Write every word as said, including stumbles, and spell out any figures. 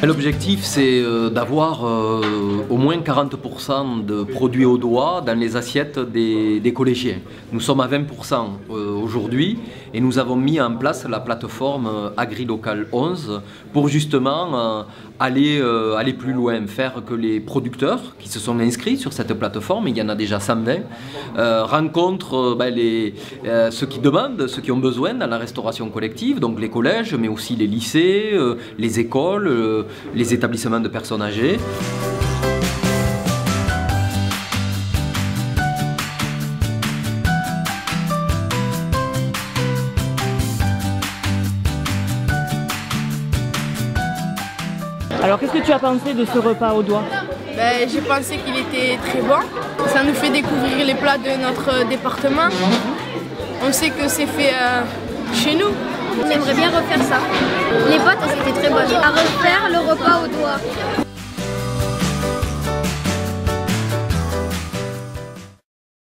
L'objectif, c'est d'avoir euh, au moins quarante pour cent de produits au doigt dans les assiettes des, des collégiens. Nous sommes à vingt pour cent aujourd'hui et nous avons mis en place la plateforme AgriLocal onze pour justement euh, aller, euh, aller plus loin, faire que les producteurs qui se sont inscrits sur cette plateforme, il y en a déjà cent vingt, euh, rencontrent euh, ben, les, euh, ceux qui demandent, ceux qui ont besoin dans la restauration collective, donc les collèges, mais aussi les lycées, euh, les écoles, euh, les établissements de personnes âgées. Alors qu'est-ce que tu as pensé de ce repas au doigt? Ben, j'ai pensé qu'il était très bon. Ça nous fait découvrir les plats de notre département. On sait que c'est fait euh, chez nous. J'aimerais bien refaire ça. Les pâtes, elles étaient très bonnes. À refaire le repas au doigt.